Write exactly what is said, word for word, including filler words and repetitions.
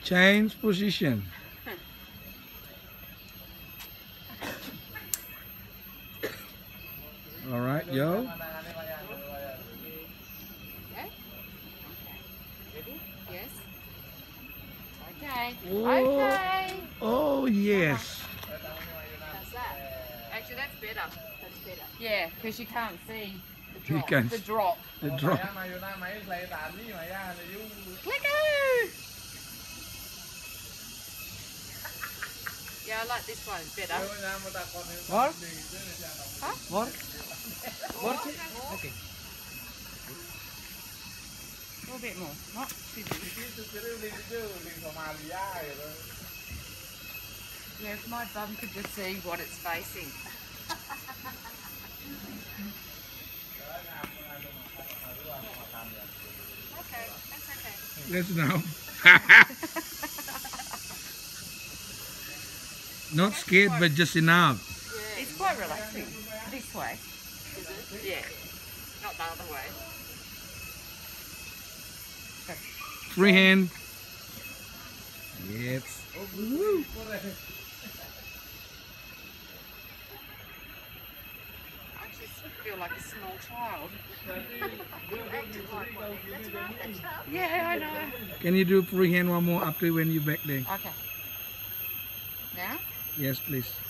Change position. All right, yo. Okay. Okay. Ready? Yes. Okay. Oh, Okay. oh yes. How's that? Actually, that's better. That's better. Yeah, because you can't see the You drop. can The drop. The drop. Clicker! Yeah, I like this one better. More? Huh? More? More? Okay. A little bit more. Not too big. Yeah, if my bum could just see what it's facing. Okay, that's okay. Let's now. Not scared, but just enough. Yeah. It's quite relaxing. This way. Is it? Yeah. Not the other way. Free hand. Yes. Woo. I just feel like a small child. Yeah, I know. Can you do free hand one more after when you back there? Okay. Now? Yes, please.